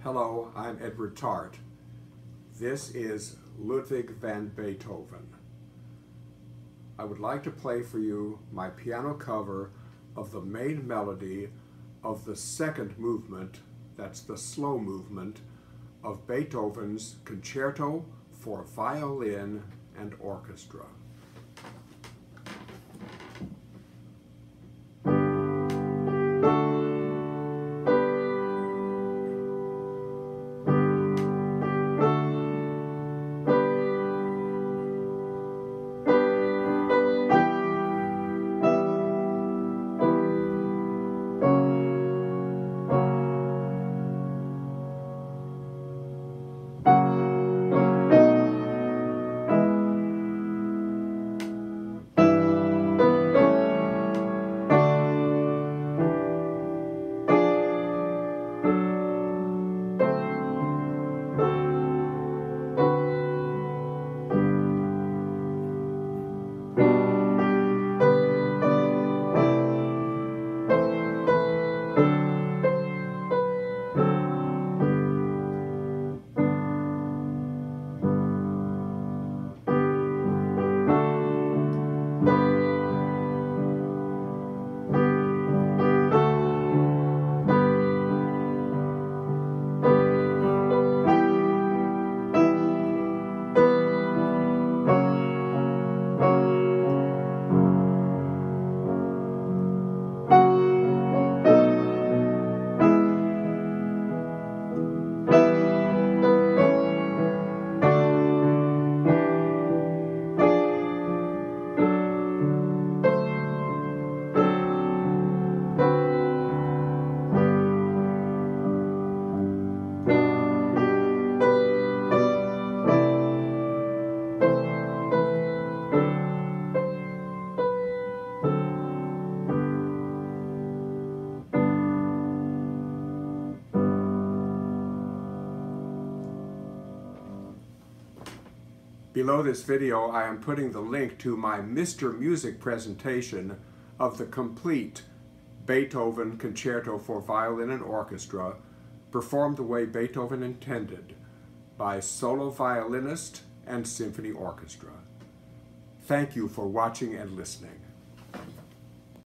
Hello, I'm ETarte. This is Ludwig van Beethoven. I would like to play for you my piano cover of the main melody of the second movement, that's the slow movement, of Beethoven's Concerto for Violin and Orchestra. Below this video, I am putting the link to my Mr. Music presentation of the complete Beethoven Concerto for Violin and Orchestra, performed the way Beethoven intended, by solo violinist and symphony orchestra. Thank you for watching and listening.